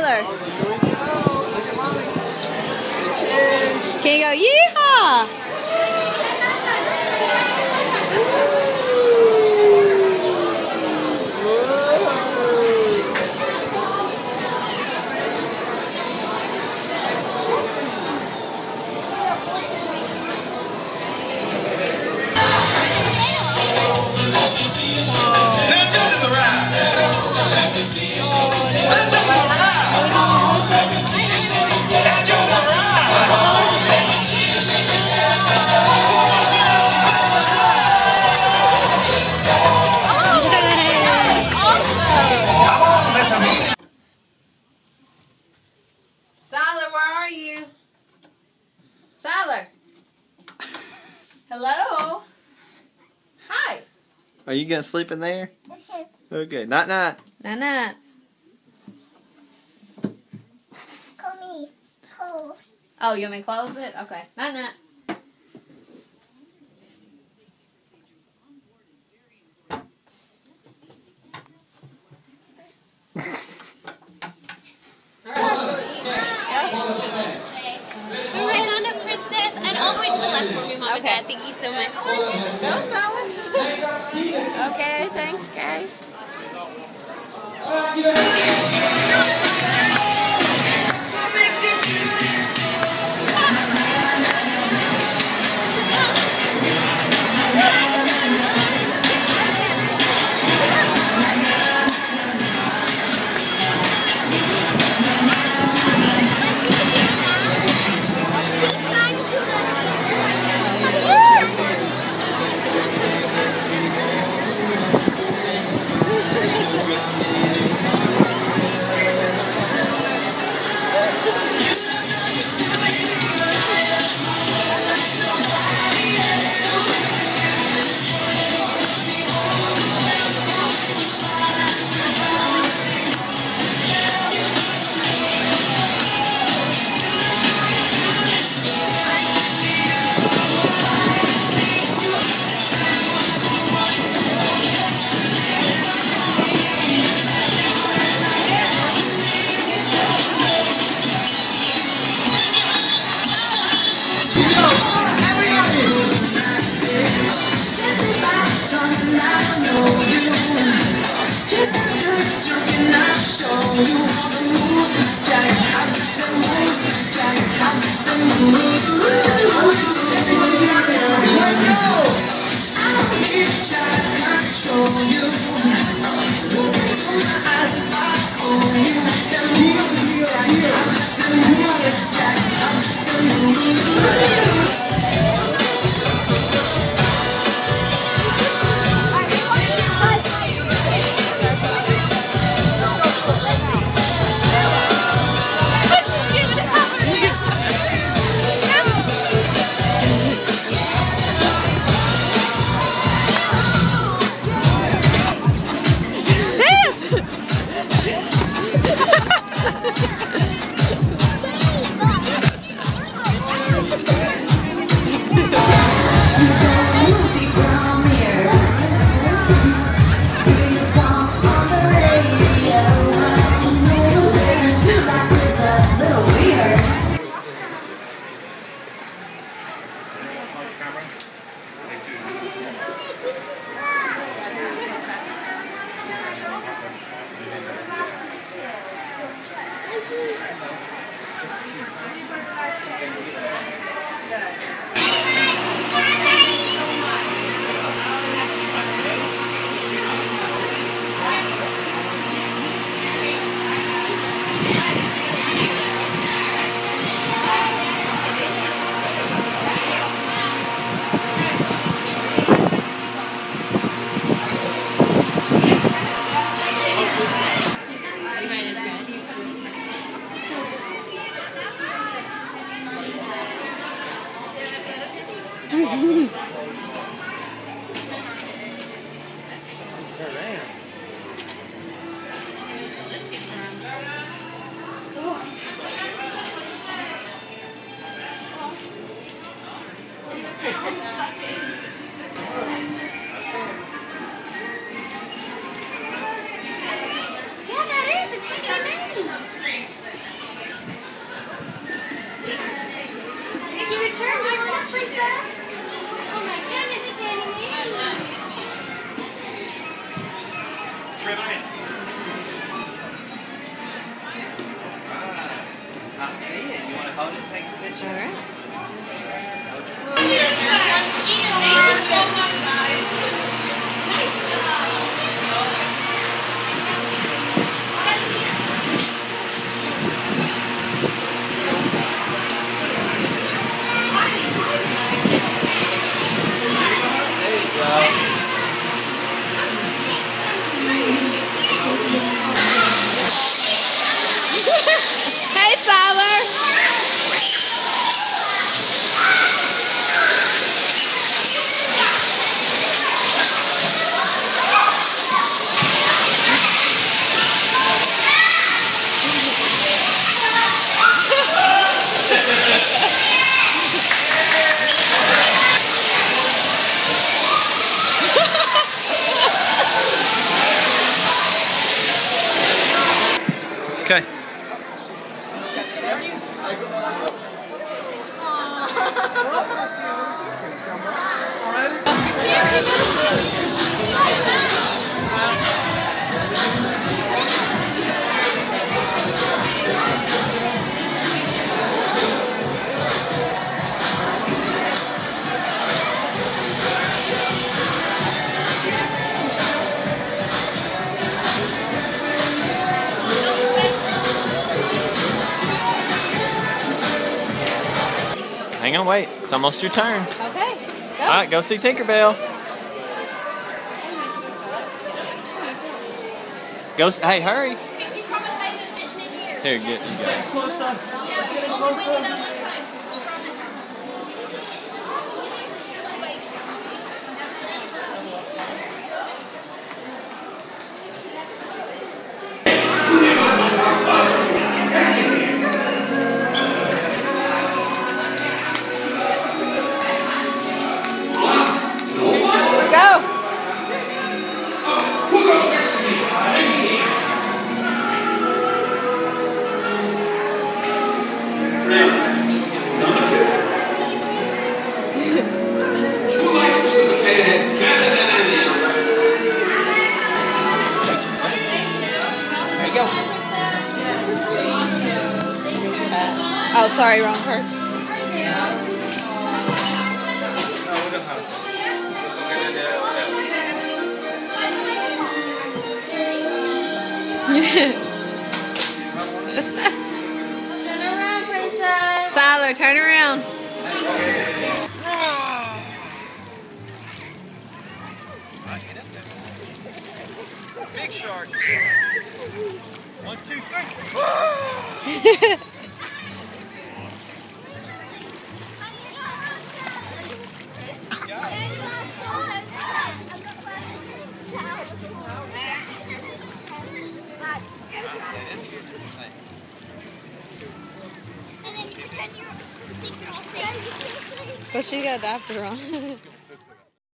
Tyler? Look at mommy. Cheers. Can you go, yeehaw? Siler, where are you? Siler. Hello. Hi. Are you gonna sleep in there? Okay. Night night. Night night. Close. Oh, you want me to close it? Okay. Night night. We ran on a princess and all the way to the left for me, Mom and Dad. Thank you so much. Okay, thanks, guys. Yeah, that is. It's Handy Manny. your turn. You want a princess? Oh my goodness, it's animated. Trim on in. I see it. You want to hold it and take a picture? All right. Hold your book. Thank you so much, guys. Nice job. There you go. Hey, Siler. Okay. Hang on, wait. It's almost your turn. Okay. Go. All right, go see Tinkerbell. Go. Hey, hurry. Here, get. You got it. Go. There you go. Oh, sorry, wrong person. Turn around, princess. Siler, turn around. Big shark. 1, 2, 3. And then you pretend you're Well, she got a diaper on.